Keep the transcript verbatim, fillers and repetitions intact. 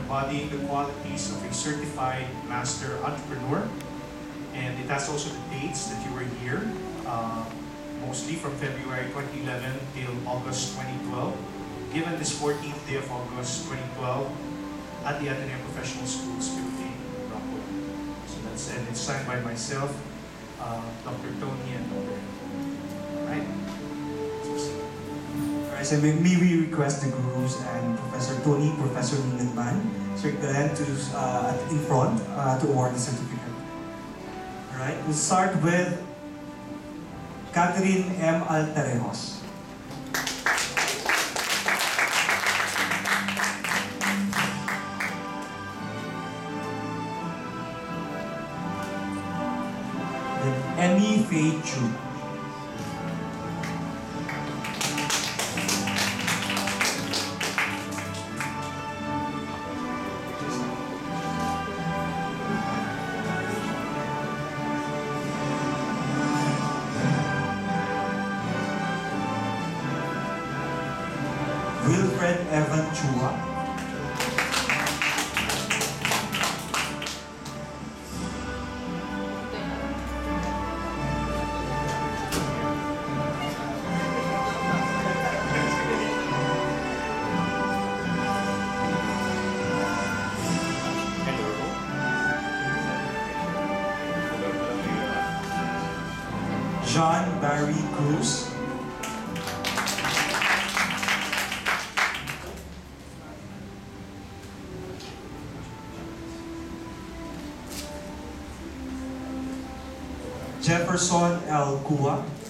embodying the qualities of a certified master entrepreneur. And it has also the dates that you were here, uh, mostly from February twenty eleven till August twenty twelve, given this fourteenth day of August twenty twelve at the Ateneo Professional Schools building in Rockwell. So that's, and it's signed by myself, uh, Doctor Tony, and Doctor Right? Alright, so may, may we request the gurus and Professor Tony, Professor Lindenman, Sir Glenn to uh, at in front uh, to award the certificate. Alright, we'll start with Catherine M. Altarejos. Then Emmy Faye Chu. Wilfred Evan Chua. John Barry Cruz. Jefferson L. Kua.